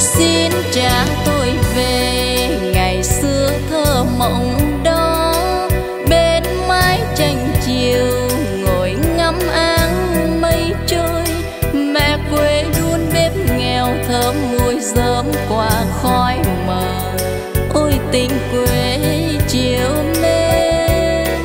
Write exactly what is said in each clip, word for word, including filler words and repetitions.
Xin trả tôi về ngày xưa thơ mộng đó, bên mái tranh chiều ngồi ngắm áng mây trôi. Mẹ quê đun bếp nghèo thơm mùi rơm qua khói mờ. Ôi tình quê chiều mến,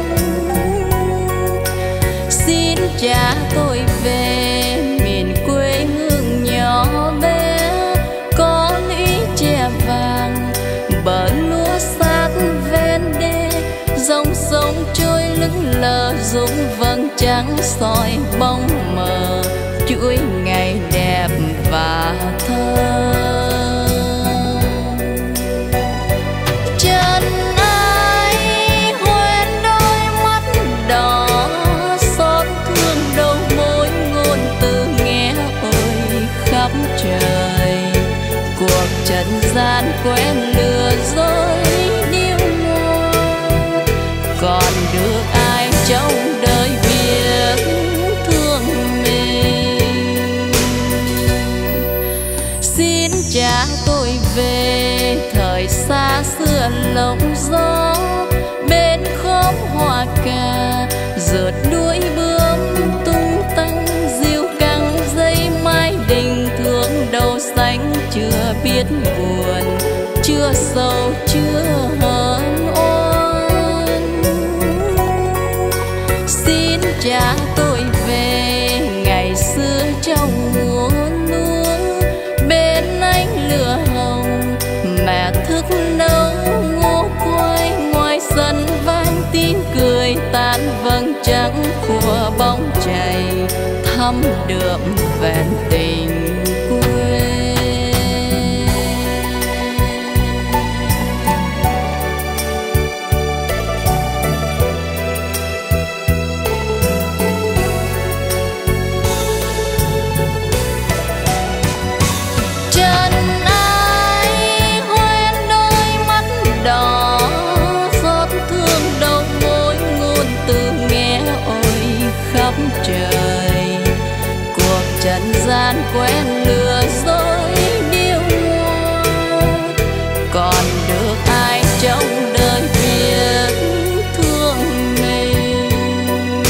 xin trả tôi về miền quê hương nhỏ bé, có lũy tre vàng bờ lúa sát ven đê, dòng sông trôi lững lờ rung vầng trắng soi bóng mờ chuỗi ngày đẹp và thơ. Chân ai hoen đôi mắt đỏ, xót thương đâu mối ngôn từ nghe ôi khắp trời. Cuộc trần gian quen lừa dối điêu ngoa, còn được ai trong đời biết thương mình. Xin trả tôi về thời xa xưa lộng gió, bên khóm hoa cà rượt đuôi bướm tung tăng, diêu căng dây mai đình thương đầu xanh chưa biết buồn, chưa sầu chưa hờn oan. Xin trả tôi về ngày xưa trong mùa lúa, bên ánh lửa hồng mẹ thức nấu ngô quay, ngoài sân vang tiếng cười tan vầng trắng của bóng chày, thắm đượm vẹn tình quê. Chân ai hoen đôi mắt đỏ, xót thương đâu mối ngôn từ nghe ôi khắp trời. Cuộc trần gian quen lừa dối điêu ngoa, còn được ai trong đời biết thương mình.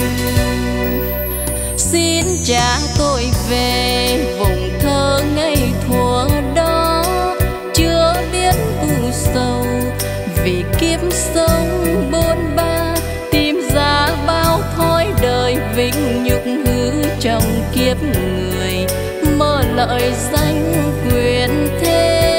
Xin trả tôi về vùng thơ ngây thuở đó, chưa biết u sầu vì kiếp sống bôn ba, tìm ra bao thói đời vinh nhục hư trong kiếp người, mơ lợi danh quyền thế.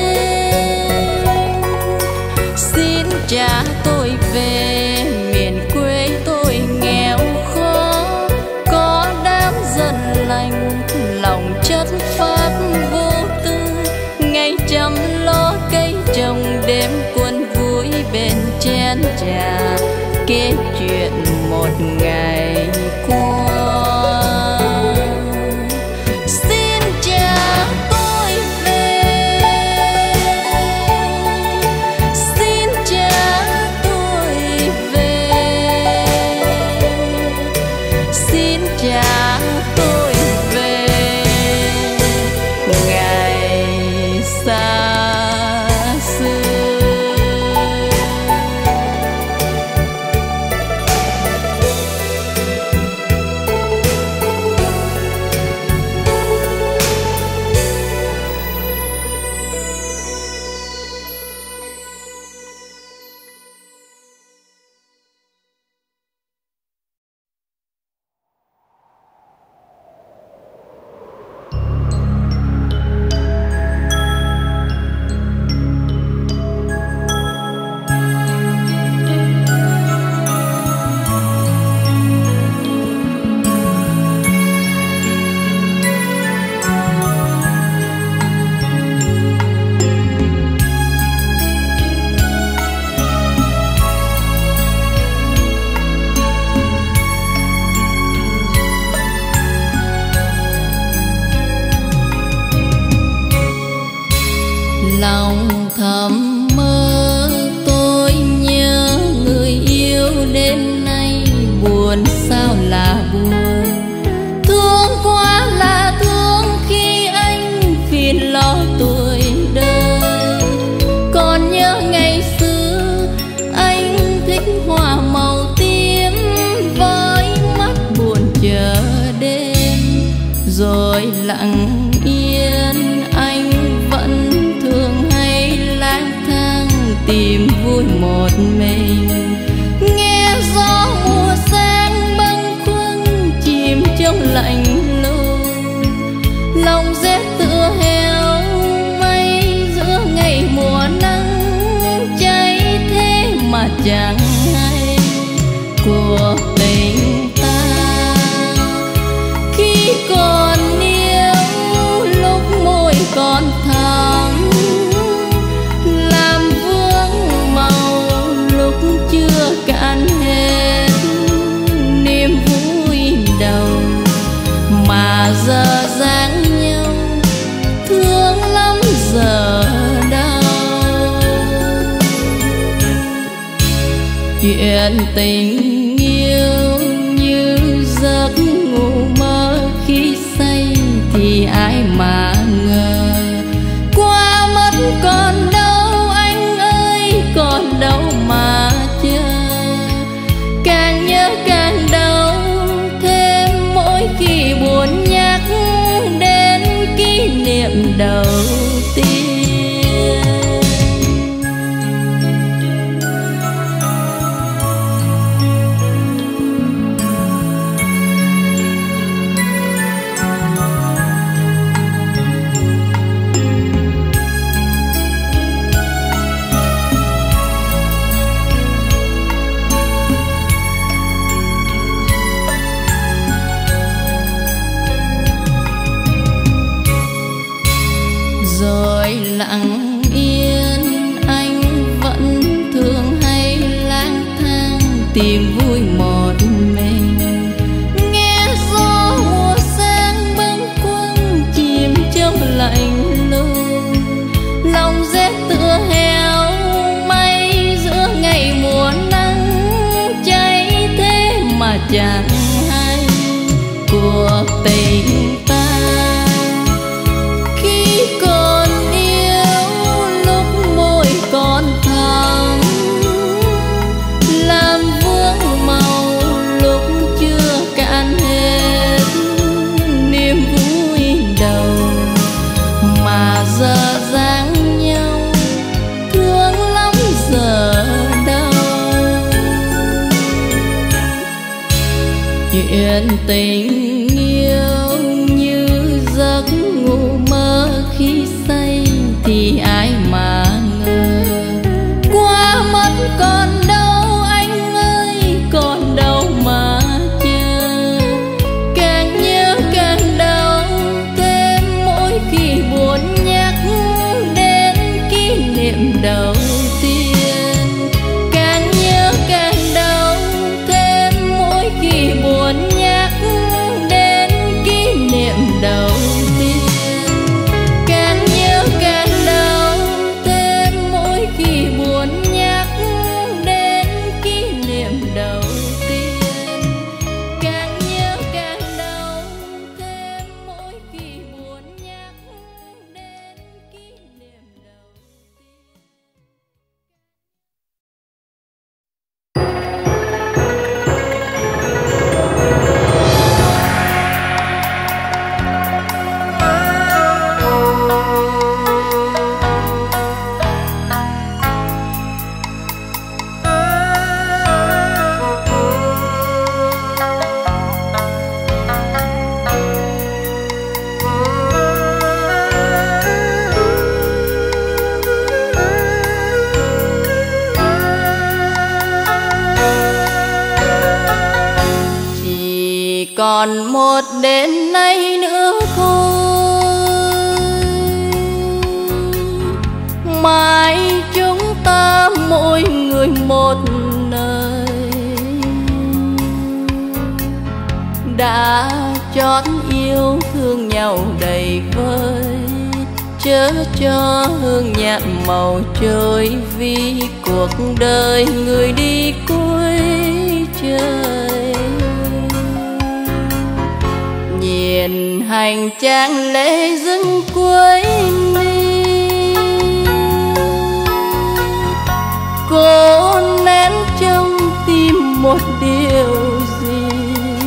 Xin trả tôi về miền quê tôi nghèo khó, có đám dân lành lòng chất phác vô tư, ngày chăm lo cây trồng đêm quân vui bên chén trà, kể chuyện một ngày qua. Xin trả tôi về, xin trả tôi về, xin trả tôi về ngày xa xưa. Lòng thầm mơ tôi nhớ người yêu, đêm nay buồn sao là buồn, thương quá là thương khi anh phiền lo tu chẳng hay cuộc tình ta. Khi còn yêu lúc môi còn thắm, làm vương màu lúc chưa cạn hết niềm vui đầu. Mà giờ dáng nhau thương lắm giờ đâu. Chuyện tình yêu như giấc ngủ mơ, khi say thì ai mà ngờ. Qua mất còn đâu anh ơi, còn đâu mà chờ. Càng nhớ càng đau thêm mỗi khi buồn nhắc đến kỷ niệm đầu tiên. Rồi lặng yên anh vẫn thường hay lang thang tìm vui một mình. Nghe gió mùa sang bâng khuâng chìm trong lạnh lùng, lòng rét tựa heo may giữa ngày mùa nắng cháy thế mà chẳng hay cuộc tình ta. Giờ dáng nhau thương lắm giờ đâu. Chuyện tình yêu như giấc ngủ mơ, khi say thì ai mà ngờ. Qua mất còn đâu anh ơi, còn đâu mà chờ. Càng nhớ càng đau thêm mỗi khi buồn đầu tiên. Càng nhớ càng đau thêm mỗi khi buồn nhắc đến kỷ niệm đầu tiên. Càng nhớ càng đau thêm mỗi khi buồn nhắc đến kỷ niệm đầu tiên. Càng nhớ càng đau thêm mỗi khi buồn nhắc đến kỷ niệm đầu tiên. Còn một đêm nay nữa thôi, mai chúng ta mỗi người một nơi. Đã chót yêu thương nhau đầy vơi, chớ cho hương nhạt màu trôi vì cuộc đời người đi cuối trời. Nhìn hành trang lễ dâng cuối ly, cô nén trong tim một điều gì.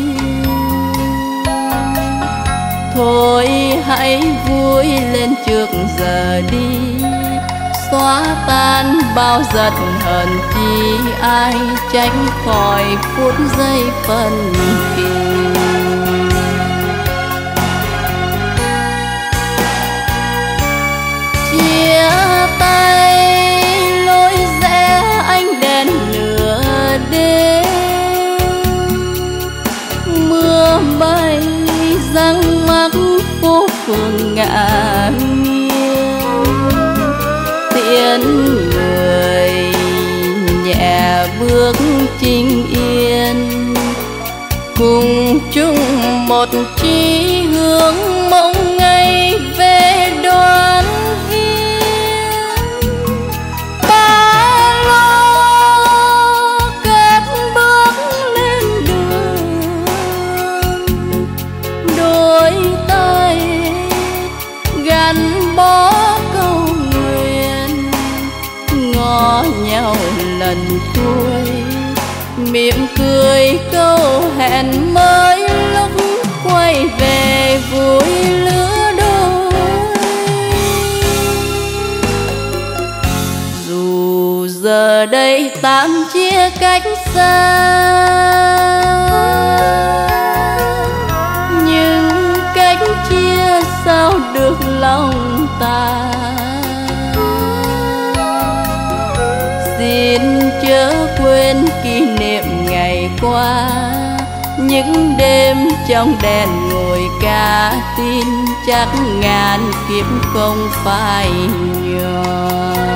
Thôi hãy vui lên trước giờ đi, xóa tan bao giận hờn chi ai tránh khỏi phút giây phân kỳ. Chia tay lối rẽ ánh đèn lửa phường ngả nghiêng. Tiễn người nhẹ bước chinh yên, cùng chung một chí hướng mong ngày về đoàn viên. Ba lo cất bước lên đường, đôi tay gắn bó câu nguyện, ngó nhau lần cuối miệng cười câu hẹn mới lúc quay về vui lứa đôi. Dù giờ đây tạm chia cách xa, nhưng cách chia sao được lòng ta. Xin chớ quên kỷ niệm ngày qua, những đêm trong đèn ngồi ca tin chắc ngàn kiếp không phải nhỏ.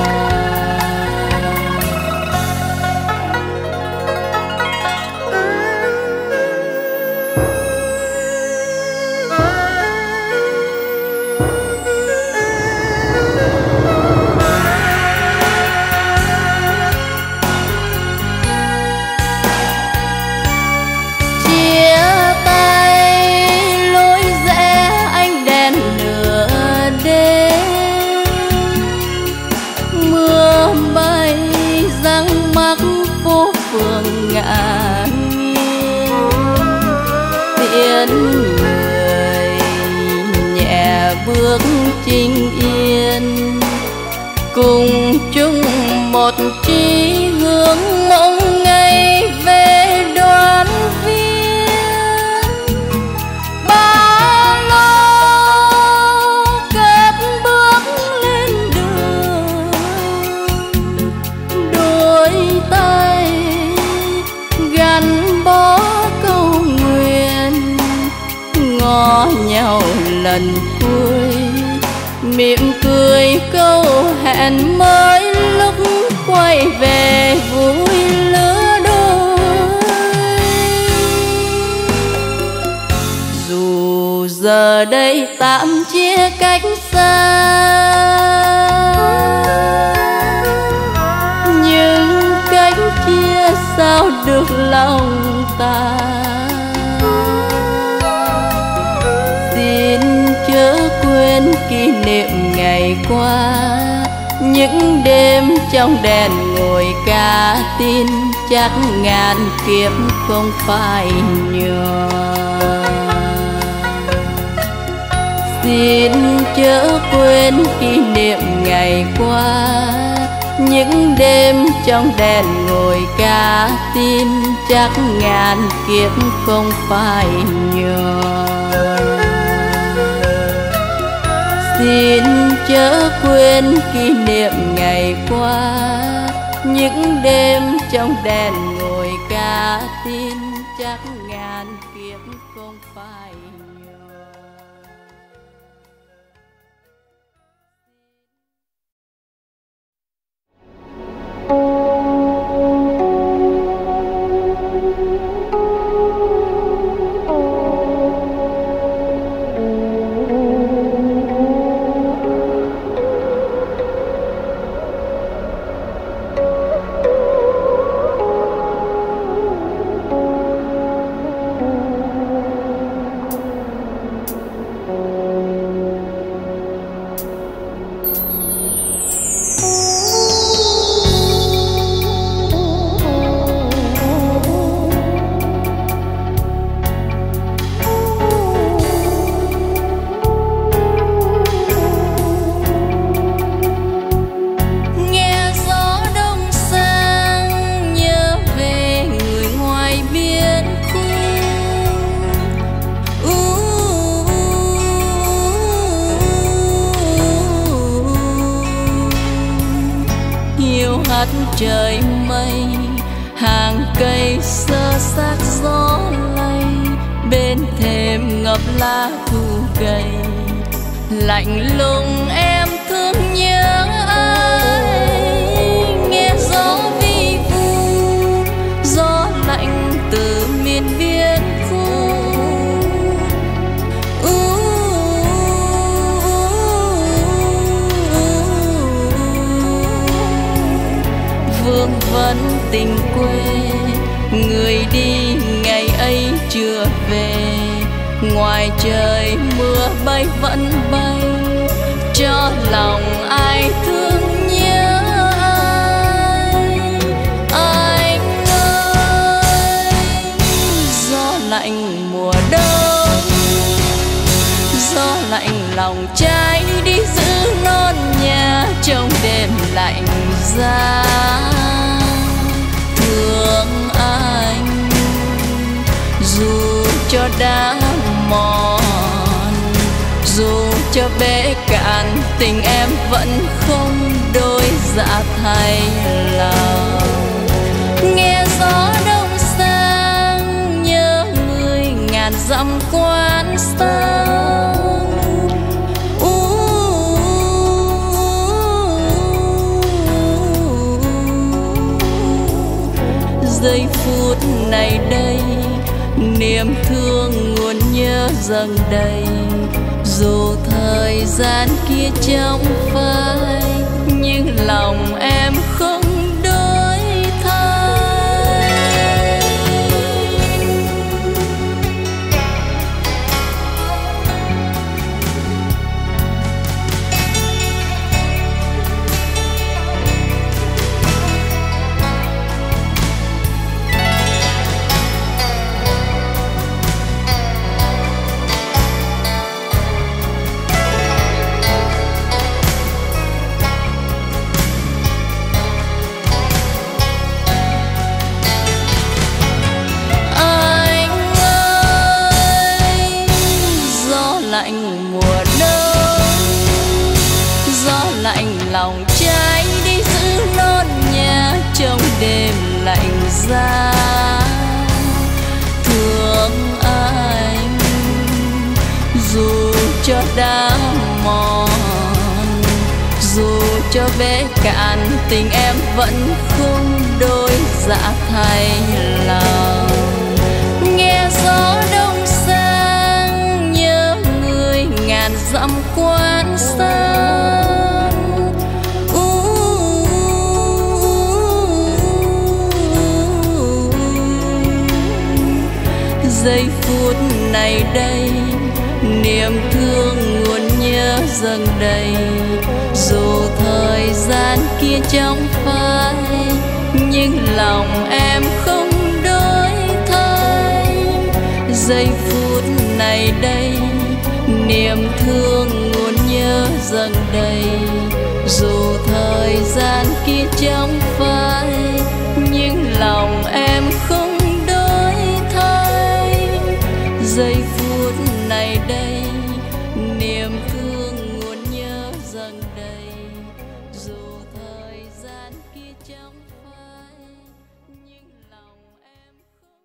Ngả nghiêng. Tiễn người nhẹ bước chinh yên, cùng chung một chí hướng mong ngày về đoàn viên. Ba lo cất bước lên đường, đôi tay gắn bó câu nguyện, ngó nhau lần cuối miệng cười câu hẹn mới lúc quay về vui lứa đôi. Dù giờ đây tạm chia cách xa, nhưng cách chia sao được lòng ta. Xin chớ quên kỷ niệm ngày qua, những đêm trong đèn ngồi ca tin chắc ngàn kiếp không phải nhỏ. Xin chớ quên kỷ niệm ngày qua, những đêm trong đèn ngồi ca tin chắc ngàn kiếp không phải nhỏ. Xin chớ quên kỷ niệm ngày qua, những đêm trong đèn ngồi ca tin chắc ngàn kiếp không phải nhỏ. hát trời mây, hàng cây sơ xác gió lay, bên thềm ngập lá thu gầy, lạnh lùng em thương nhớ ai. Nghe gió vi vu, gió lạnh từ miền biên khu. Vương vấn tình quê, người đi ngày ấy chưa về. Ngoài trời mưa bay vẫn bay, cho lòng ai thương nhớ ai. Anh ơi, gió lạnh mùa đông, gió lạnh lòng trái đi giữ non nhà trong đêm lạnh giá. Thương anh dù cho đá mòn, dù cho bể cạn, tình em vẫn không đôi dạ thay lòng. Nghe gió đông sang, nhớ người ngàn dặm quán xa. Giây phút này đây, niềm thương nguồn nhớ dâng đầy. Dù thời gian kia trong phai, nhưng lòng em không đổi thay. Lạnh mùa đông, gió lạnh lòng trái đi giữ non nhà trong đêm lạnh giá. Thương anh dù cho đá mòn, dù cho bể cạn, tình em vẫn không đôi dạ thay lòng. Nghe gió đông ngàn dặm quán xa. Giây phút này đây, niềm thương nguồn nhớ dâng đầy. Dù thời gian kia trong phai, nhưng lòng em không đổi thay. Giây phút này đây, niềm thương nguồn nhớ dâng đầy. Dù thời gian kia trong phai, nhưng lòng em không đổi thay. Giây phút này đây, niềm thương nguồn nhớ dâng đầy. Dù thời gian kia trong phai, nhưng lòng em không.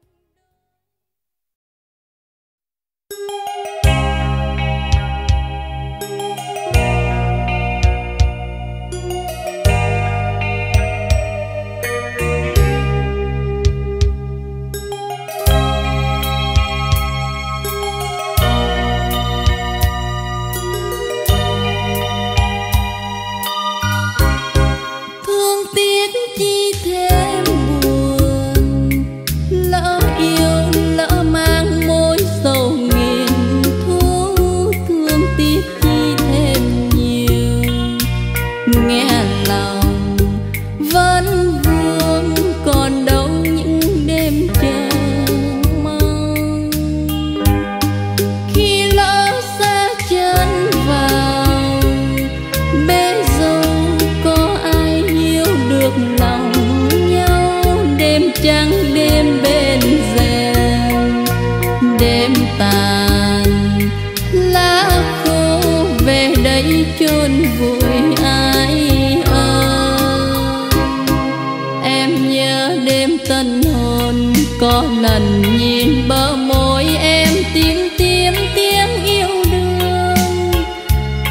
chôn vùi ai ơi. Em nhớ đêm tân hôn, có lần nhìn bờ môi em tím tím tiếng yêu đương.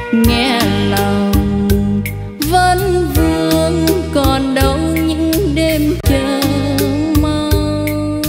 nghe lòng vẫn vương, còn đâu những đêm chờ mong.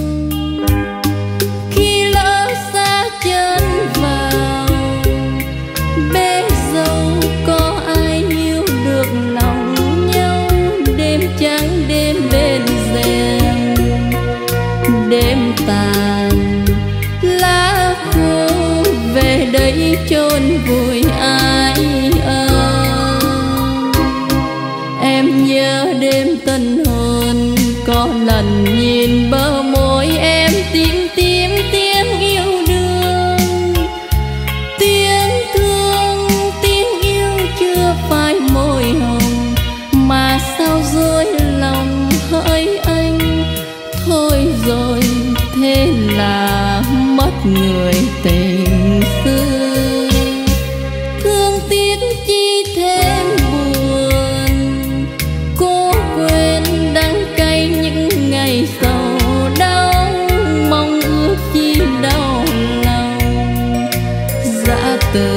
Khi lỡ xa chân vào bể dâu, có ai hiểu được lòng nhau. Đêm trắng đêm bên rèm, đêm tàn lá khô, về đây chôn vùi ai ơi. Em nhớ đêm tân hôn, có lần nhìn bờ môi em tím tím tiếng yêu đương. Tiếng thương tiếng yêu chưa phai môi hồng, mà sao rối lòng hỡi anh. Thôi rồi thế là mất người tình xưa, thương tiếc chi thêm buồn. Cố quên đắng cay những ngày sầu đau, mong ước chi đau lòng. Dã từ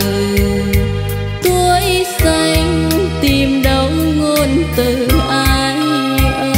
tuổi xanh tìm đâu ngôn từ ai ơi.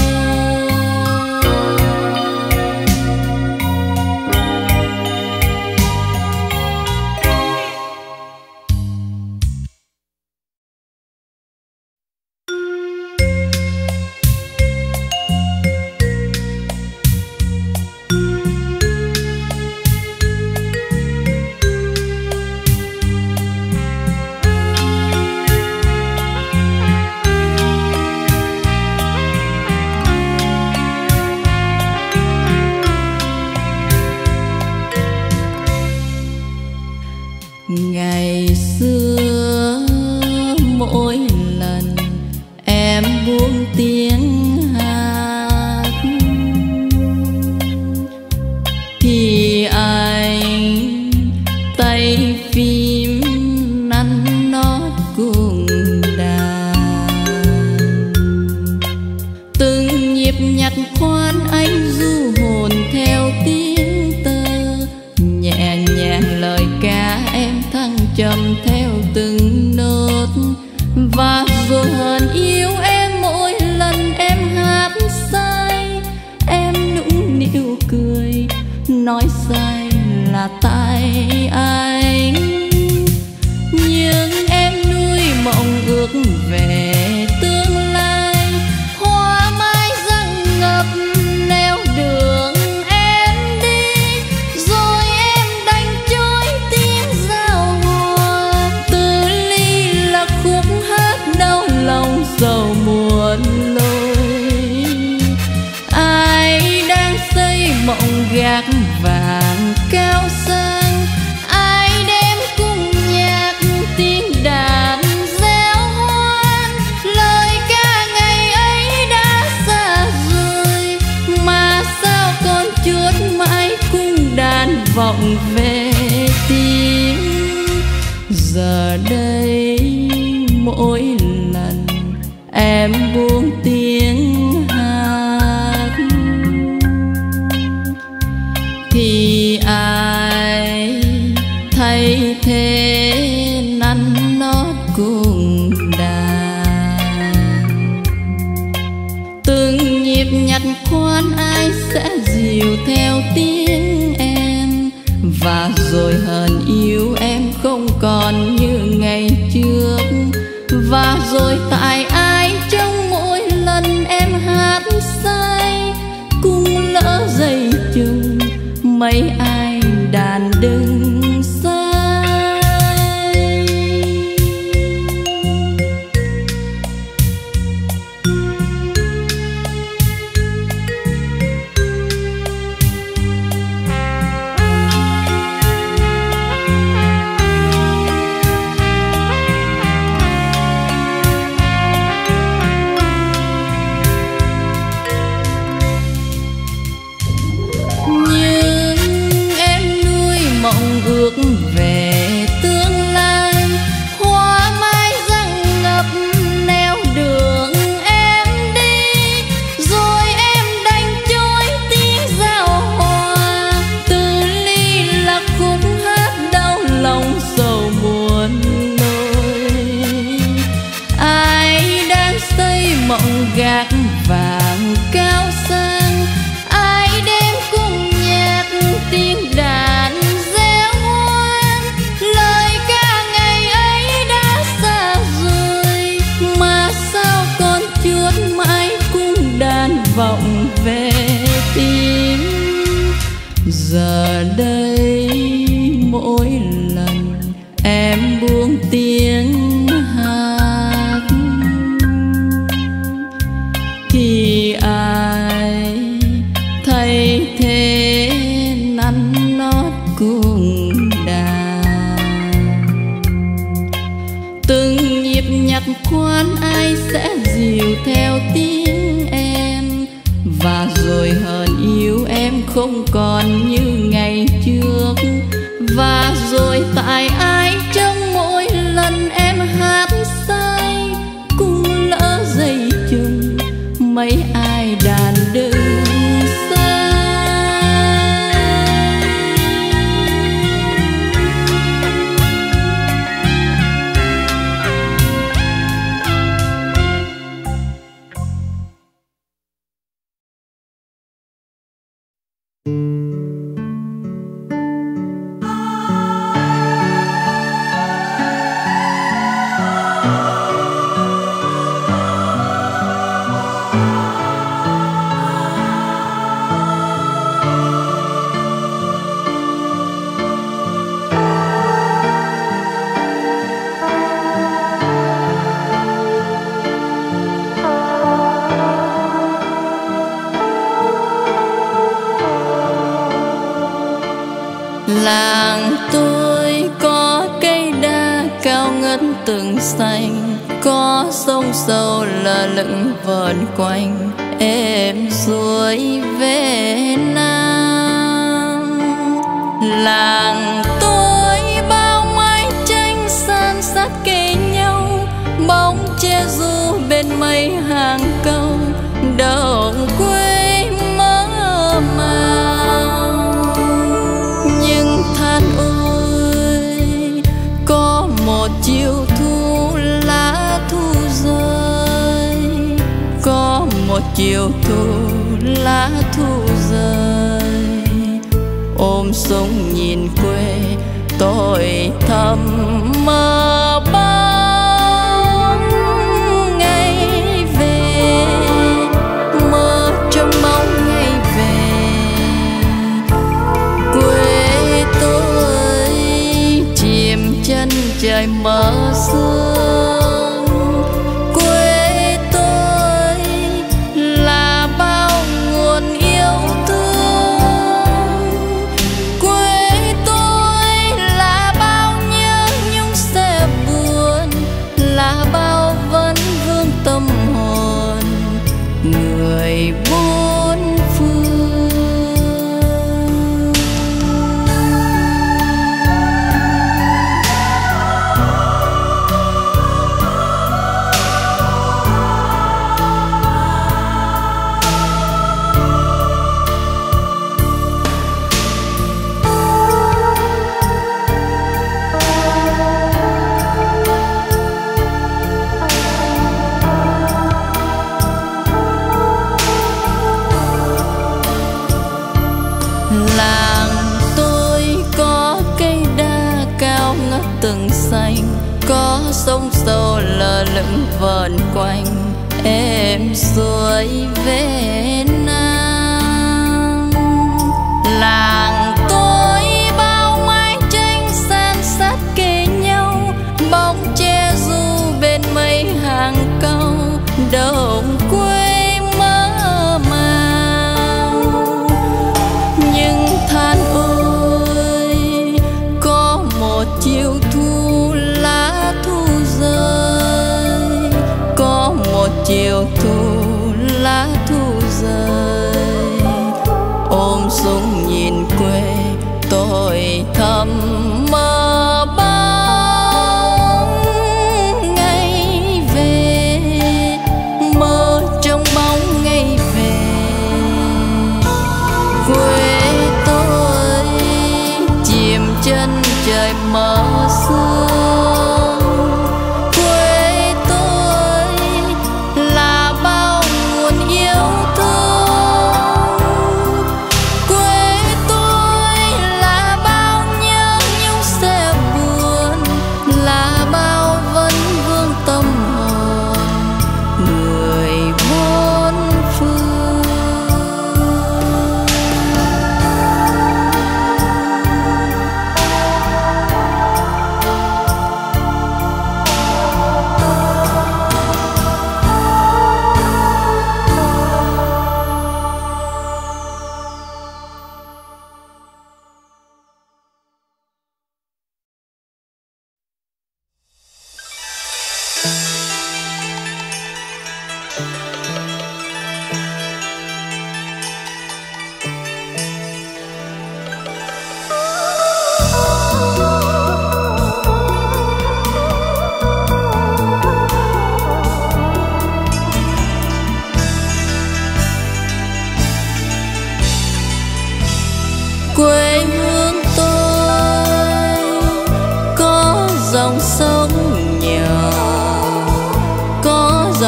Ngày xưa mỗi lần em buông tiếng hát, thì anh tay phím nắn nót cùng đàn. Từng nhịp nhặt khoan anh du hồn theo tiếng tơ, nhẹ nhàng lời ca em thăng trầm theo từng nốt. Và rồi hờn yêu em mỗi lần em hát sai. Em nũng nịu cười nói sai là tại anh. Nhưng em nuôi mộng ước về tương lai, hoa mai răng ngập nẻo đường em đi. Rồi em đánh trôi tiếng giao hòa, từ ly là khúc hát đau lòng sầu muộn lối. Ai đang xây mộng gác vàng cao sang, ai đem cung nhạc tiếng đàn réo hoan. Lời ca ngày ấy đã xa rồi, mà sao còn chuốt mãi cung đàn vọng về tim. Giờ đây mỗi lần em buông tiếng hát, thì ai thay thế nắn nót cùng đàn. Từng nhịp nhặt khoan ai sẽ dìu theo tiếng em. Và rồi hờn yêu em không còn như ngày trước. Và rồi tại ai trong mỗi lần em hát sai, cung lỡ dây chung mấy ai đàn đừng sai. Nhưng em nuôi mộng Giờ đây mỗi lần em buông tiếng hát thì ai thay thế nắn nót cùng đàn. Từng nhịp nhạc khoan ai sẽ dìu theo tiếng em, và rồi hờn yêu em không còn như ngày trước. Và rồi tại ai trong mỗi lần em hát say cũng lỡ dây chừng mấy ai đàn đơn xa. Làng tôi có cây đa cao ngất từng xanh, có sông sâu lờ lững vờn quanh êm suối về Nam. Làng tôi bao mái tranh san sát kề nhau, bóng che du bên mây hàng câu đồng quê mơ màng. Nhưng than ơi có một chiều thu lá thu rơi, có một chiều thu lá thu rơi. Ôm sông nhìn quê tôi thầm mơ bóng ngày về, mơ trong bóng ngày về. Quê tôi chìm chân trời mơ sương, quê tôi là bao nguồn yêu thương, quê tôi là bao nhớ nhung sẽ buồn, là bao vấn vương tâm hồn người bốn phương. Làng tôi có cây đa cao ngất từng xanh, có sông sâu lờ lững vờn quanh êm suối về Nam. Làng tôi bao mái tranh san sát kề nhau, bóng che du bên mây hàng câu đồng quê mơ màng. Nhưng than ơi có một chiều thu lá thu rơi, có một chiều thu lá thu rơi. Ôm súng nhìn quê tôi thầm mơ bóng ngày về, mơ trong bóng ngày về. Quê tôi chìm chân trời mơ sương, quê tôi là bao nguồn yêu thương, quê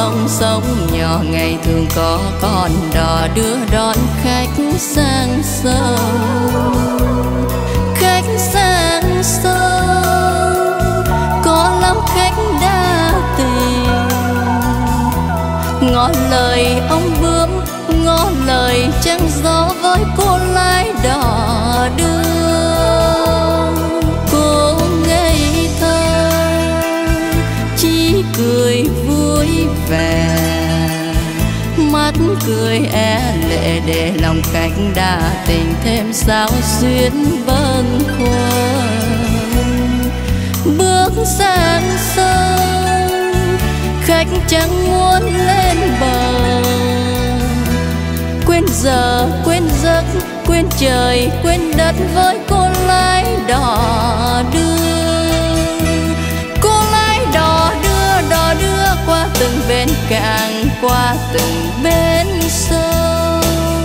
dòng sông nhỏ ngày thường có con đò đưa đón khách sang sông. Khách sang sông có lắm khách đa tình, ngỏ lời ông bướm ngỏ lời trăng gió với cô lái đò đưa. Cô ngây thơ chỉ cười vui vẻ, mắt cười é lệ để lòng khách đa tình thêm sao xuyến bâng khuâng. Bước sang sông khách chẳng muốn lên bờ, quên giờ quên giấc quên trời quên đất với cô lái đò đưa. Cô lái đò đưa đò đưa qua từng bến cảng qua từng bến sông.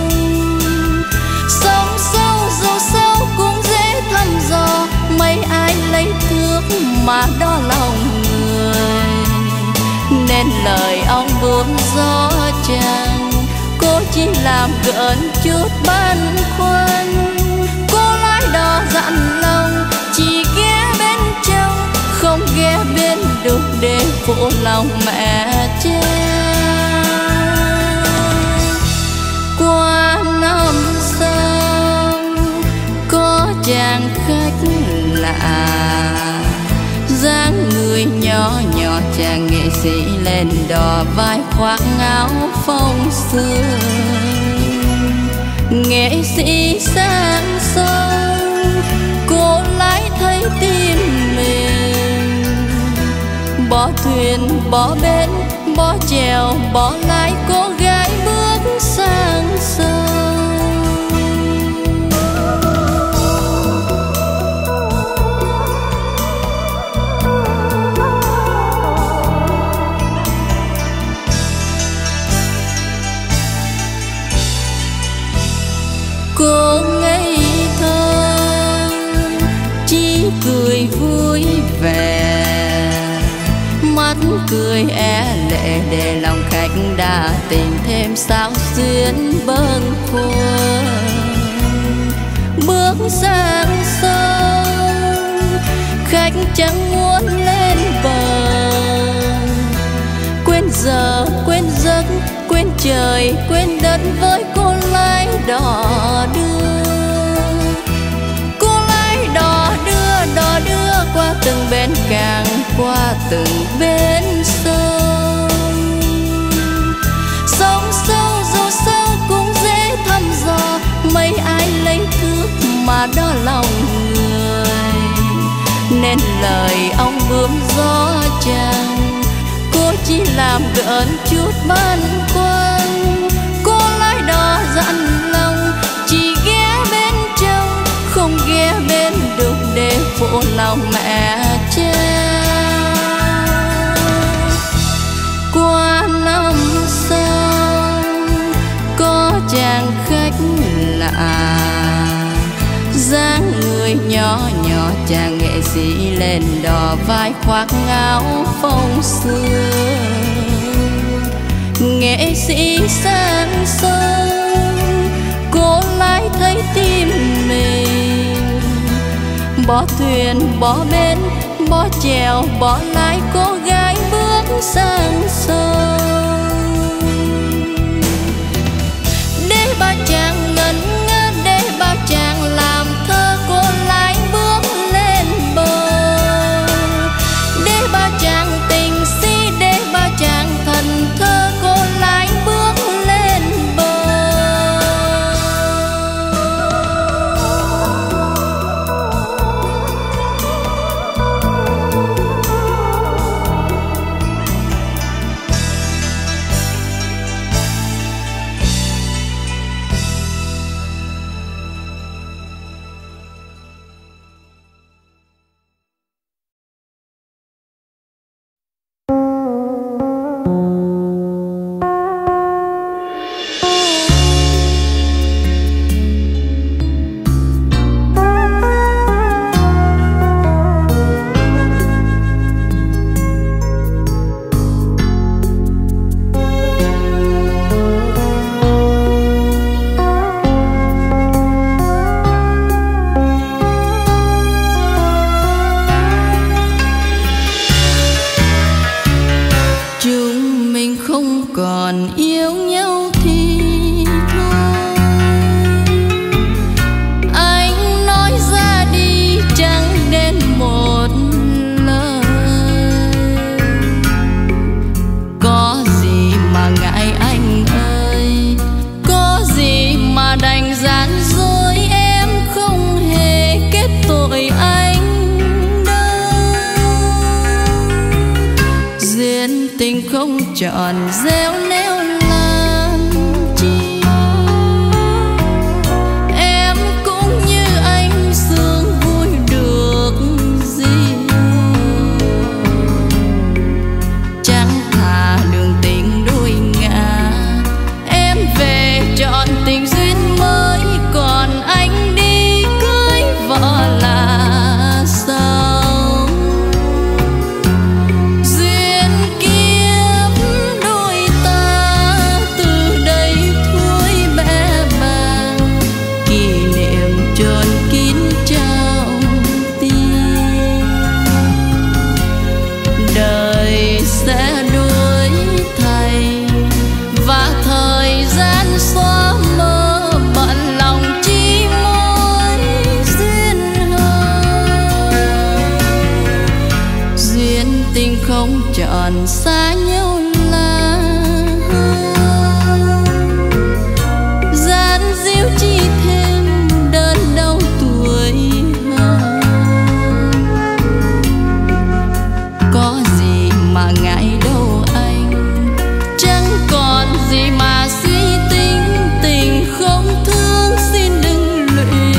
Sông sâu dù sâu cũng dễ thăm dò, mấy ai lấy thước mà đo lòng người. Nên lời ông bướm gió trăng cô chỉ làm gợn chút băn khoăn. Cô lái đò dặn lòng chỉ ghé bên trong, không ghé bên đục để phụ lòng mẹ cha. Qua năm sông có chàng khách lạ, dáng người nhỏ nhỏ chàng nghệ sĩ lên đò vai khoác áo phong sương. Nghệ sĩ sang sông cô lái thấy tim mình, bỏ thuyền bỏ bến bỏ chèo bỏ lái cô gái bước sang sông. Cô ngây thơ chỉ cười vui vẻ, mắt cười é lệ để lòng khách đa tình thêm sao xuyến bâng khuâng. Bước sang sông khách chẳng muốn lên bờ, quên giờ quên giấc quên trời quên đất với cô lái đò đưa. Cô lái đò đưa đò đưa qua từng bến cảng qua từng bến sông. Sông sâu dù sâu cũng dễ thăm dò, mấy ai lấy thước mà đo lòng người. Nên lời ông bướm gió trăng cô chỉ làm gợn chút băn khoăn. Cô lái đò dặn lòng chỉ ghé bên trong, không ghé bên đục để phụ lòng mẹ cha. Qua năm sông có chàng khách lạ, dáng người nhỏ nhỏ chàng nghệ sĩ lên đò vai khoác áo phong sương. Nghệ sĩ sang sông cô lái thấy tim mình, bỏ thuyền bỏ bến bỏ chèo bỏ lái cô gái bước sang sông. Để ba chàng ngẩn ngơ để bao chàng làm thơ cô lái bước lên bờ. Để ba chàng tình si để ba chàng thần thơ cô lái bước lên bờ. không còn yêu nhau thì thôi. Anh nói ra đi chẳng đến một lời, có gì mà ngại anh ơi, có gì mà đành gian dối, em không hề kết tội anh đâu. Duyên tình không tròn gieo neo làm chi, em cũng như anh sướng vui được gì. Chẳng thà đường tình đôi ngả, em về chọn tình duyên mới, còn anh đi cưới vợ là sao. Duyên kiếp đôi ta từ đây thôi bé bàng, kỷ niệm chôn kín trong tim. Đời sẽ đổi thay và thời gian xóa mơ, bận lòng chi mối duyên hờn. Duyên tình không tròn xa nhau là gian díu chi thêm đớn đau tuổi hơn. Có gì mà ngại đâu anh, chẳng còn gì mà suy tính, tình không thương xin đừng lụy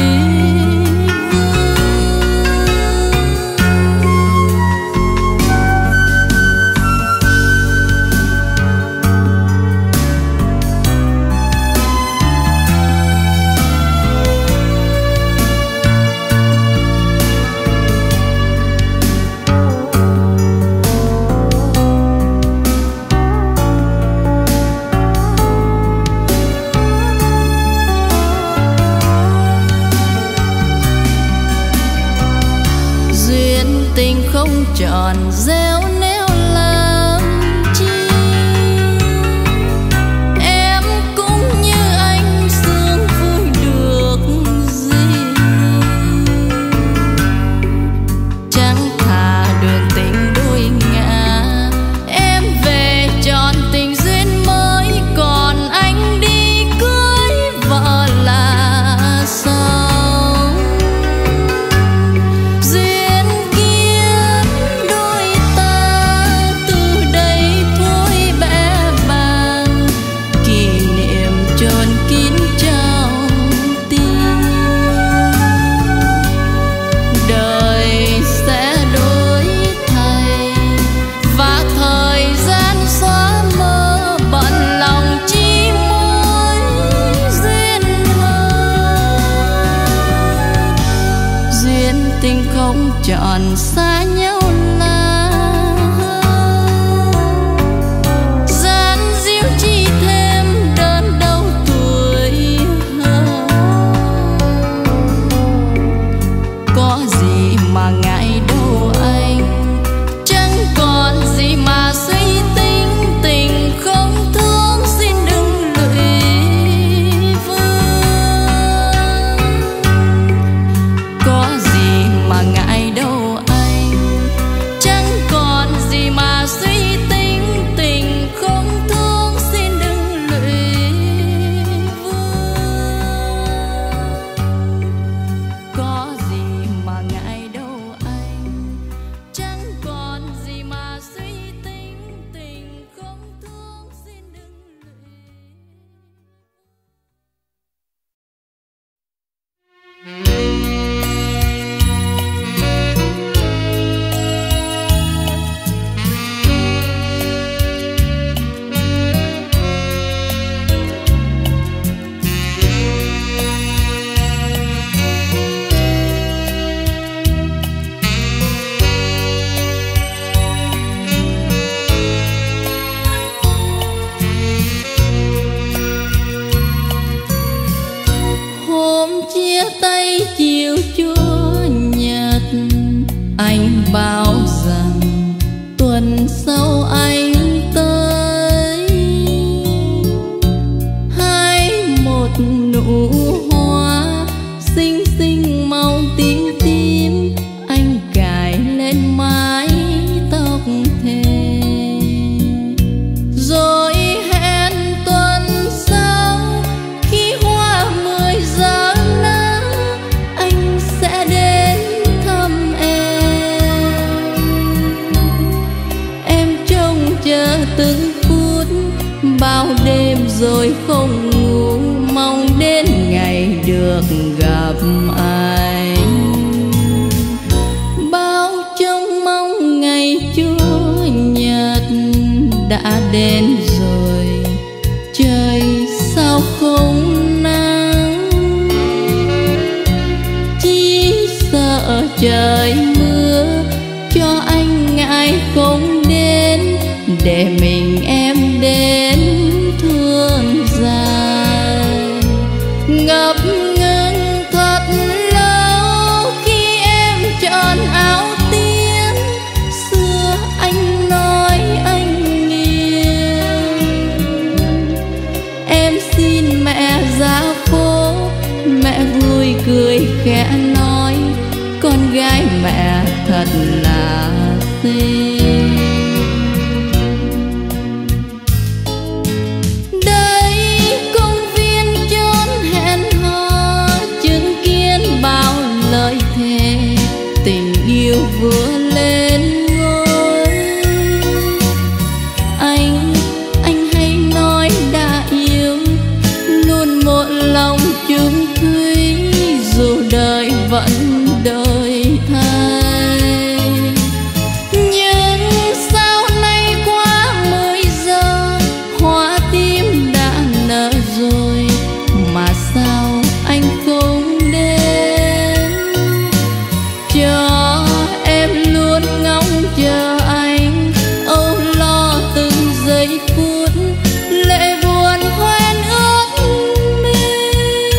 tình không tròn gieo neo làm chi. Em cũng như anh sướng vui được gì. Chẳng thà đường tình đôi ngả, em về chọn tình duyên mới, còn anh đi cưới vợ là sao. Duyên kiếp đôi ta từ đây thôi bé bàng, kỷ niệm chôn kín trong tim. Đời sẽ đổi thay và thời gian xóa mơ, bận lòng chi mối duyên hờn. Duyên tình không tròn xa nhau là gian díu chi thêm đớn đau tuổi hơn. Có gì mà ngại đâu anh, chẳng còn gì mà suy tính, tình không thương xin đừng lụy vương. Có gì mà ngại đâu anh, từng phút, bao đêm rồi không ngủ, mong đến ngày được gặp anh. Bao trông mong ngày Chúa Nhật đã đến rồi, trời sao không nắng, chỉ sợ trời mưa cho anh ngại không đến, để mình em đến thương dài. Ngập ngừng thật lâu khi em chọn áo tiên, xưa anh nói anh nghiêng. Em xin mẹ ra phố, mẹ vui cười khẽ nói, con gái mẹ thật là xinh. Đây công viên chốn hẹn hò, chứng kiến bao lời thề, tình yêu vừa lên ngôi. Anh, anh hay nói đã yêu, luôn một lòng chung thủy, dù đời vẫn đời thay. Nhưng sao nay quá mười giờ, hoa tím đã nở rồi, mà sao anh không đến, cho em luôn ngóng chờ anh. Âu lo từng giây phút, lệ buồn hoen ước mi.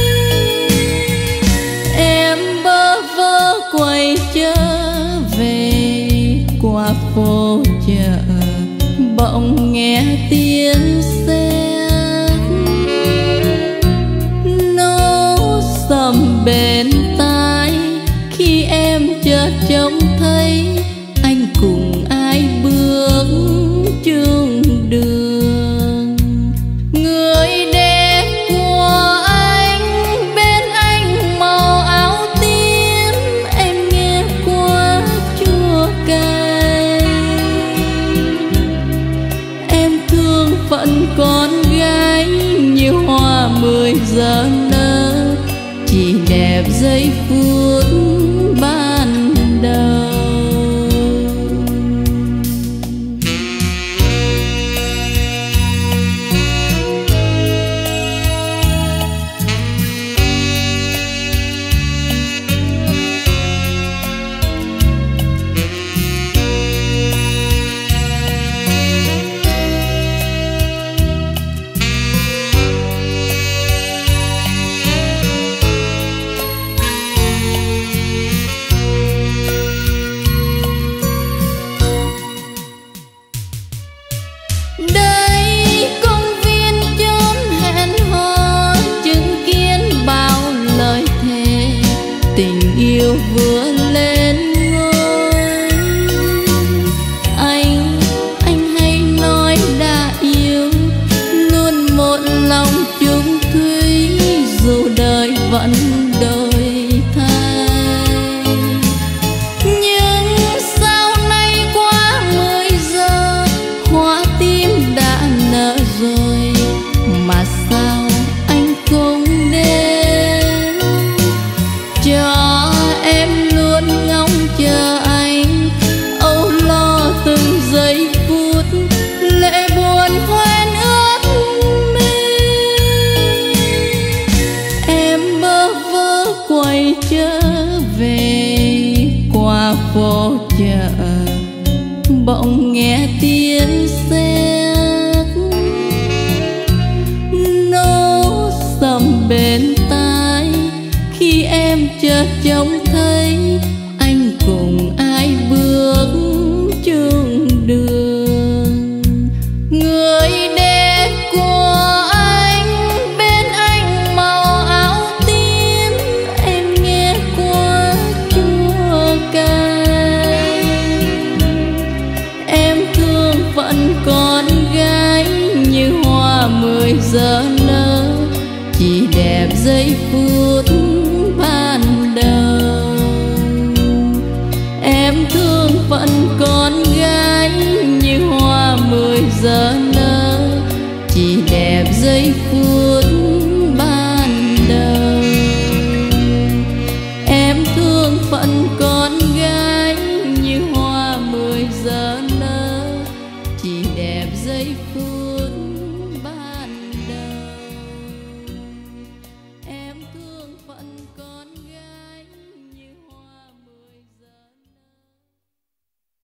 Em bơ vơ quay trở về qua phố chợ, bỗng nghe tiếng sét nổ sầm bên tai, khi em chợt trông thấy anh cùng ai bước chung đường. Người đẹp của anh, bên anh màu áo tím, em nghe qua chua cay. Em thương phận con gái như hoa mười giờ nở, chỉ đẹp giây phút ban đầu. Đây công viên chốn hẹn hò, chứng kiến bao lời thề, tình yêu vừa lên ngôi. Anh, anh hay nói đã yêu, luôn một lòng chung thủy, dù đời vẫn đổi thay. Nhưng sao nay quá mười giờ, hoa tím đã nở rồi, mà sao anh không đến, cho em luôn ngóng chờ anh. Âu lo từng giây phút, lệ buồn hoen ướt mi. Em bơ vơ quay trở về qua phố chợ, bỗng nghe tiếng sét nổ sầm bên tai, khi em chợt trông thấy anh cùng ai bước chung đường. Người đẹp của anh, bên anh màu áo tím, em nghe qua chua cay. Em thương phận con gái như hoa mười giờ nở, chỉ đẹp giây phút ban đầu. Em thương phận con gái như hoa mười dân